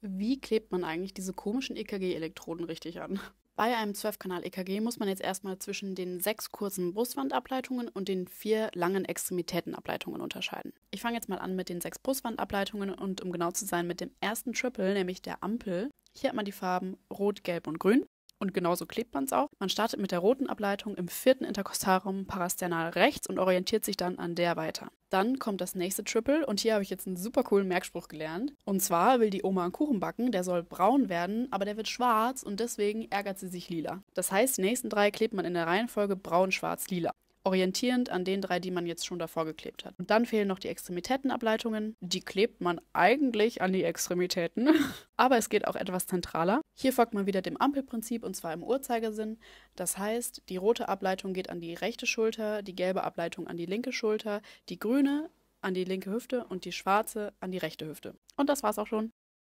Wie klebt man eigentlich diese komischen EKG-Elektroden richtig an? Bei einem 12-Kanal-EKG muss man jetzt erstmal zwischen den 6 kurzen Brustwandableitungen und den 4 langen Extremitätenableitungen unterscheiden. Ich fange jetzt mal an mit den 6 Brustwandableitungen und um genau zu sein mit dem ersten Triple, nämlich der Ampel. Hier hat man die Farben Rot, Gelb und Grün. Und genauso klebt man es auch. Man startet mit der roten Ableitung im 4. Interkostalraum parasternal rechts und orientiert sich dann an der weiter. Dann kommt das nächste Triple und hier habe ich jetzt einen super coolen Merkspruch gelernt. Und zwar will die Oma einen Kuchen backen, der soll braun werden, aber der wird schwarz und deswegen ärgert sie sich lila. Das heißt, die nächsten 3 klebt man in der Reihenfolge braun, schwarz, lila. Orientierend an den 3, die man jetzt schon davor geklebt hat. Und dann fehlen noch die Extremitätenableitungen. Die klebt man eigentlich an die Extremitäten, aber es geht auch etwas zentraler. Hier folgt man wieder dem Ampelprinzip und zwar im Uhrzeigersinn. Das heißt, die rote Ableitung geht an die rechte Schulter, die gelbe Ableitung an die linke Schulter, die grüne an die linke Hüfte und die schwarze an die rechte Hüfte. Und das war's auch schon.